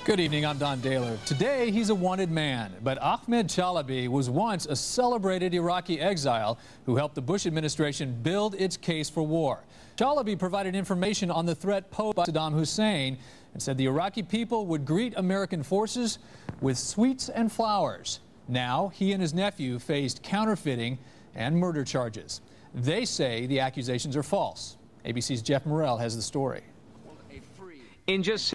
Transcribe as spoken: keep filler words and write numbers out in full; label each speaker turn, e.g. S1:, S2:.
S1: Good evening, I'm Don Dahler. Today, he's a wanted man, but Ahmed Chalabi was once a celebrated Iraqi exile who helped the Bush administration build its case for war. Chalabi provided information on the threat posed by Saddam Hussein and said the Iraqi people would greet American forces with sweets and flowers. Now, he and his nephew faced counterfeiting and murder charges. They say the accusations are false. A B C's Jeff Morrell has the story.
S2: In just